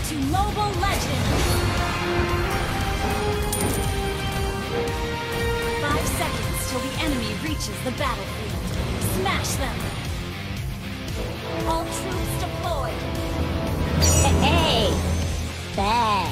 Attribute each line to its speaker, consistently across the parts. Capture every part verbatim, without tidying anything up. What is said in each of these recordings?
Speaker 1: to Mobile Legends! Five seconds till the enemy reaches the battlefield. Smash them! All troops deployed!
Speaker 2: Hey! Bad!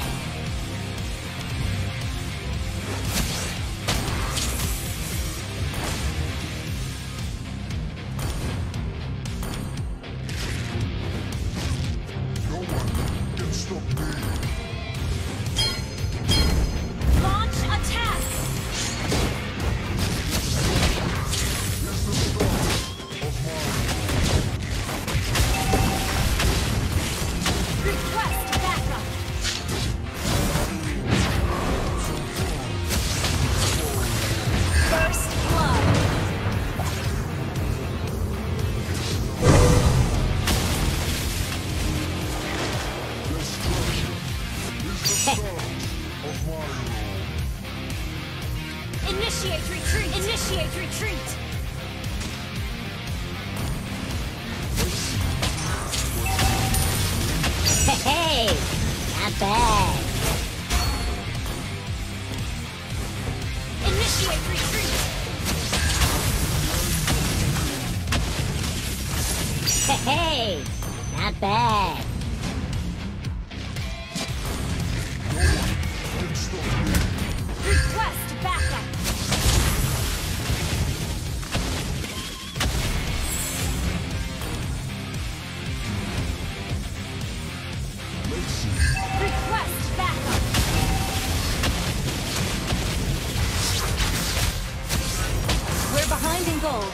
Speaker 1: Initiate retreat! Initiate retreat!
Speaker 2: Hey! Not bad!
Speaker 1: Initiate retreat!
Speaker 2: Hey! Not bad!
Speaker 1: Request backup! Request backup! We're behind in gold.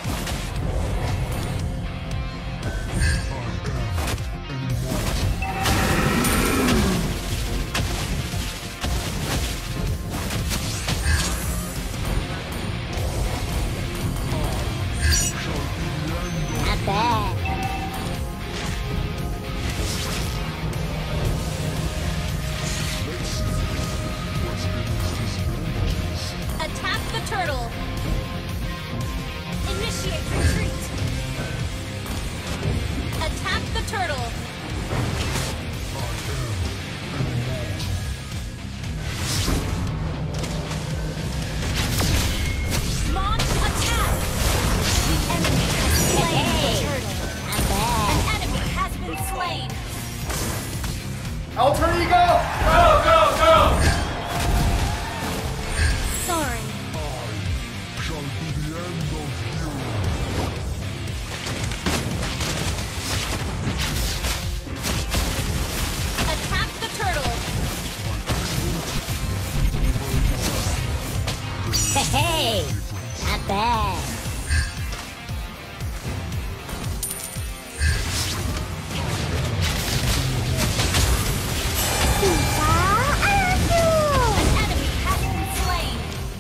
Speaker 2: Not bad!
Speaker 1: Attack the turtle! Initiate retreat! Attack the turtle! Launch attack! The enemy has slain the turtle!
Speaker 2: Not bad!
Speaker 1: An enemy has been slain!
Speaker 3: Alter Ego!
Speaker 4: Go, go, go!
Speaker 1: Sorry.
Speaker 3: Shall be the end of you.
Speaker 1: Attack the turtle!
Speaker 2: Hey! Not bad!
Speaker 1: An enemy has been slain!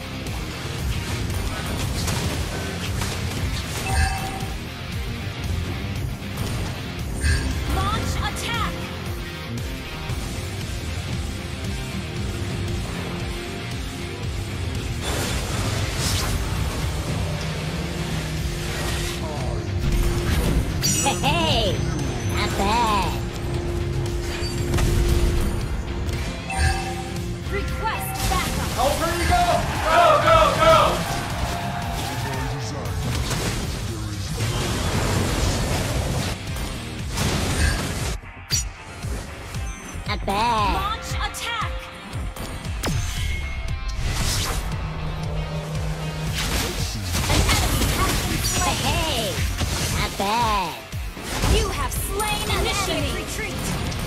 Speaker 1: Launch attack!
Speaker 2: Hey! Not bad!
Speaker 1: Request backup!
Speaker 3: Alter Ego!
Speaker 4: Go, go, go!
Speaker 2: Not bad!
Speaker 1: Launch attack! An enemy has been slain!
Speaker 2: Hey! Not bad!
Speaker 1: You have slain an enemy! Retreat!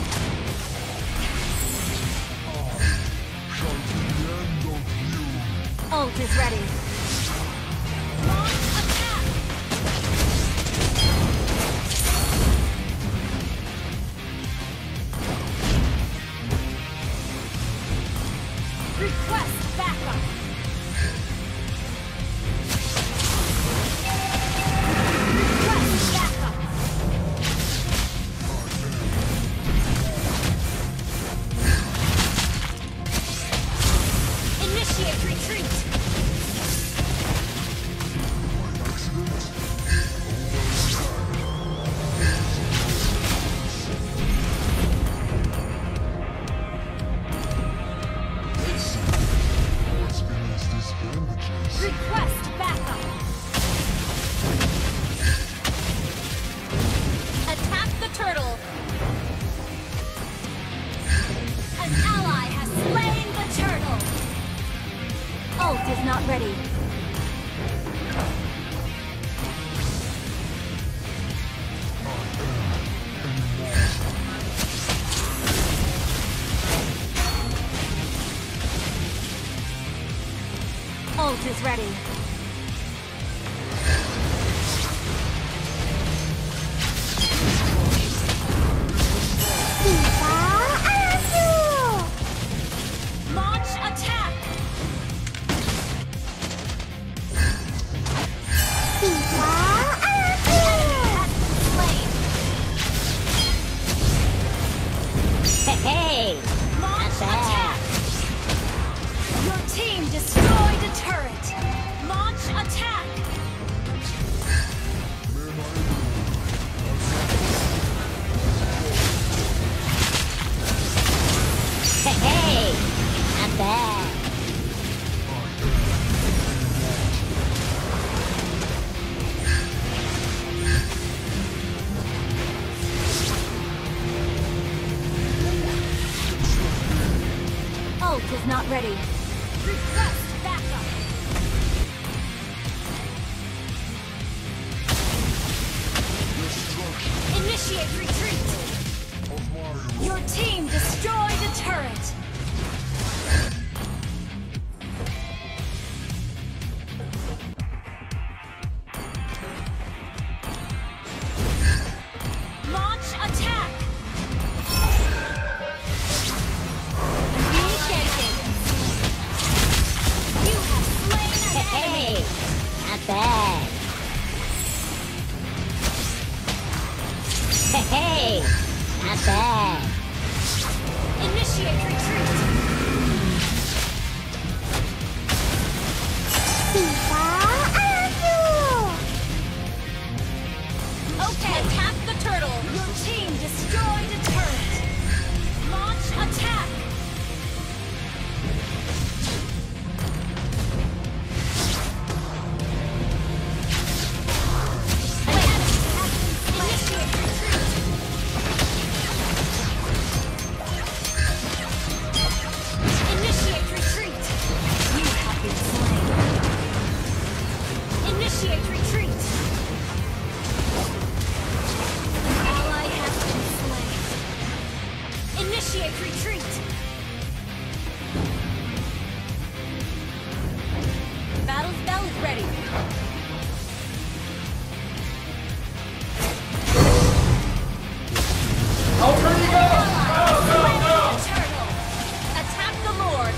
Speaker 3: Shall be the end of you.
Speaker 1: Ult is ready. Launch attack! Request backup! Request backup! Initiate retreat! not ready. Ult is ready. Launch attack!
Speaker 2: Hey!
Speaker 1: Launch
Speaker 2: Not bad.
Speaker 1: attack! Your team destroyed a turret! Launch attack!
Speaker 2: Hey! Not bad.
Speaker 1: Ult is not ready. Request backup! Initiate retreat! Your team destroyed a turret! Launch attack! Initiated! You have slain an enemy!
Speaker 2: Hey! Not bad. Hey! Not bad.
Speaker 1: Initiate retreat! Okay, attack the turtle! Your team destroyed a turret! Launch attack! An enemy has been slain. Initiate retreat! Initiate retreat! You have been slain. Initiate retreat! An ally has been slain. Initiate retreat! Battle's bell is ready.
Speaker 4: Oh, where you go? Go, go, go!
Speaker 1: Turtle! Attack the Lord!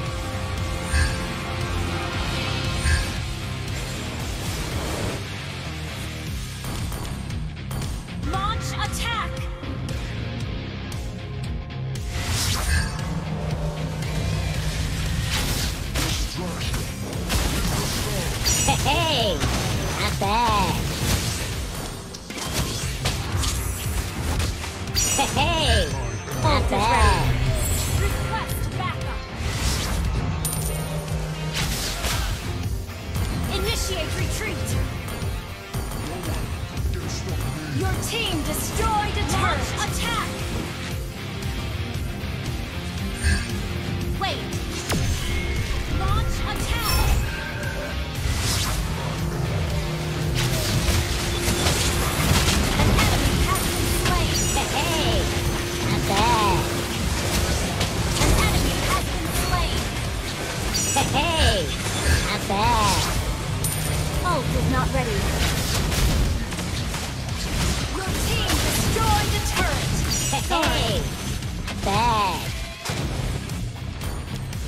Speaker 1: Launch attack!
Speaker 2: Hey! Not bad. Hey! Not
Speaker 1: Ult is
Speaker 2: bad.
Speaker 1: ready. Request backup. Initiate retreat. Your team destroyed a turret. Attack. Wait. Launch attack. An enemy has been slain.
Speaker 2: Hey! Not bad.
Speaker 1: An enemy has been slain.
Speaker 2: Hey! Not bad.
Speaker 1: Ult is not ready. Your team destroyed a turret.
Speaker 2: Hey! Not bad.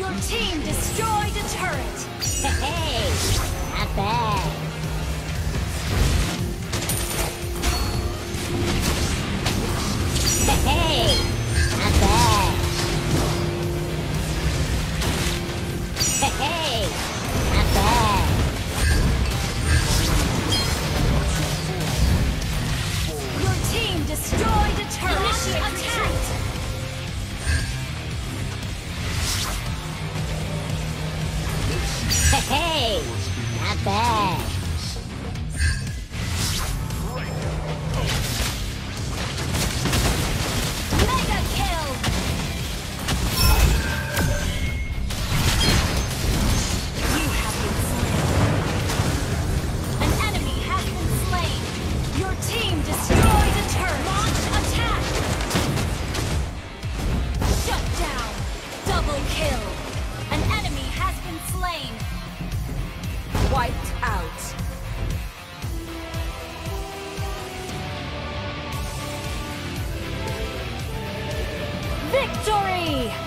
Speaker 1: Your team destroyed a turret.
Speaker 2: Hey, not bad. Hey, not bad. Hey, not bad.
Speaker 1: Your team destroyed a turret. Initiate attack.
Speaker 2: Hey, not bad.
Speaker 1: Mega kill. You have been slain. An enemy has been slain. Your team destroyed a turret. Launch attack. Shut down. Double kill. An enemy has been slain. Wiped out. Victory!